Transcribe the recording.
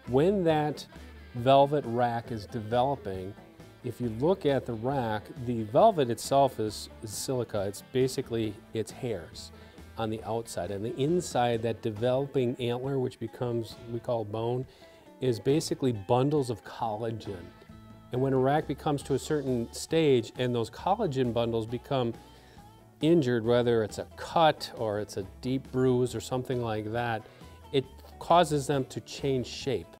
When that velvet rack is developing, if you look at the rack, the velvet itself is silica. It's basically its hairs on the outside. And the inside, that developing antler, which becomes, we call bone, is basically bundles of collagen. And when a rack becomes to a certain stage and those collagen bundles become injured, whether it's a cut or it's a deep bruise or something like that, it causes them to change shape.